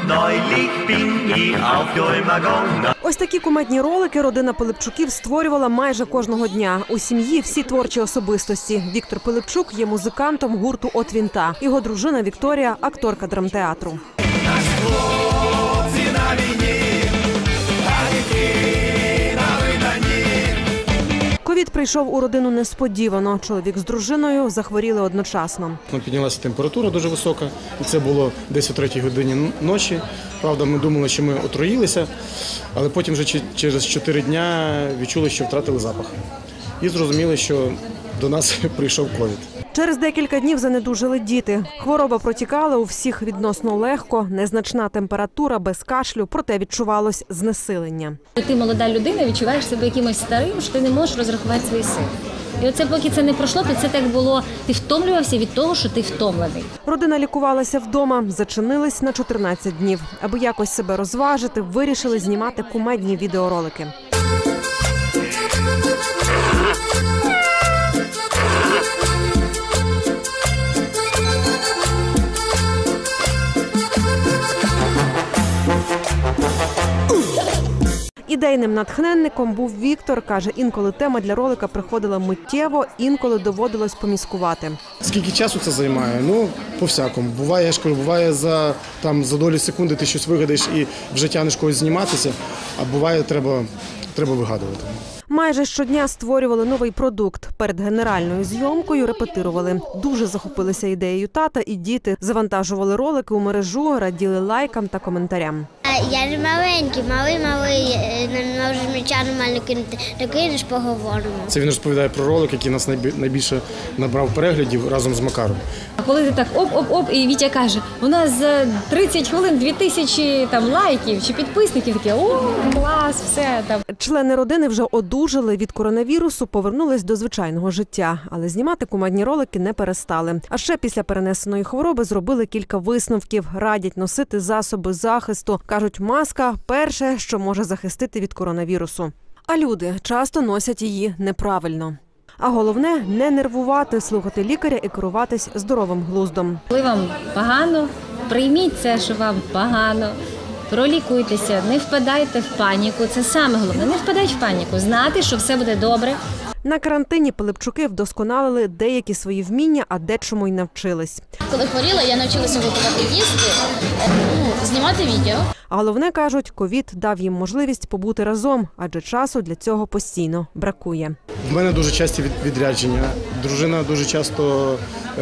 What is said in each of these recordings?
Ось такі кумедні ролики родина Пилипчуків створювала майже кожного дня. У сім'ї всі творчі особистості. Віктор Пилипчук є музикантом гурту «От Вінта». Його дружина Вікторія – акторка драмтеатру. Ковід прийшов у родину несподівано. Чоловік з дружиною захворіли одночасно. Піднялася температура дуже висока, і це було десь о 3-й годині ночі. Правда, ми думали, що ми отруїлися, але потім вже через 4 дні відчули, що втратили запах. І зрозуміли, що до нас прийшов ковід. Через декілька днів занедужили діти. Хвороба протікала у всіх відносно легко, незначна температура, без кашлю, проте відчувалось знесилення. Ти молода людина, відчуваєш себе якимось старим, що ти не можеш розрахувати свої сили. І оце поки це не пройшло, то це так було, ти втомлювався від того, що ти втомлений. Родина лікувалася вдома, зачинились на 14 днів. Аби якось себе розважити, вирішили знімати кумедні відеоролики. Ідейним натхненником був Віктор. Каже, інколи тема для ролика приходила миттєво, інколи доводилось поміскувати. Скільки часу це займає? Ну, по-всякому. Буває, я ж кажу, буває за долю секунди ти щось вигадаєш і вже тягнеш когось зніматися, а буває, треба вигадувати. Майже щодня створювали новий продукт. Перед генеральною зйомкою репетирували. Дуже захопилися ідеєю тата, і діти завантажували ролики у мережу, раділи лайкам та коментарям. Я ж маленький, малий, не можеш м'яча нормально кинути. Так кинеш, поговоримо. Це він розповідає про ролик, який нас найбільше набрав переглядів разом з Макаром. А коли ти так оп-оп-оп, і Вітя каже, у нас за 30 хвилин 2000 лайків чи підписників, таке, о, клас, все там. Члени родини вже одужали від коронавірусу, повернулись до звичайного життя. Але знімати кумедні ролики не перестали. А ще після перенесеної хвороби зробили кілька висновків. Радять носити засоби захисту. Кажуть, маска – перше, що може захистити від коронавірусу. А люди часто носять її неправильно. А головне – не нервувати, слухати лікаря і керуватись здоровим глуздом. Коли вам погано, прийміть це, що вам погано. Пролікуйтеся, не впадайте в паніку. Це саме головне. Не впадайте в паніку. Знати, що все буде добре. На карантині Пилипчуки вдосконалили деякі свої вміння, а дечому й навчились. Коли хворіла, я навчилася готувати їсти, знімати відео. А головне, кажуть, ковід дав їм можливість побути разом, адже часу для цього постійно бракує. В мене дуже часті відрядження. Дружина дуже часто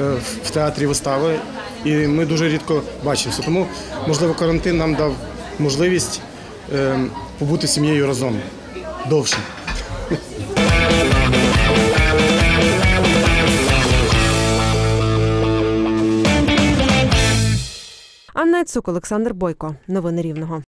в театрі вистави, і ми дуже рідко бачимося. Тому, можливо, карантин нам дав можливість побути з сім'єю разом довше. Анна Цук, Олександр Бойко. Новини Рівного.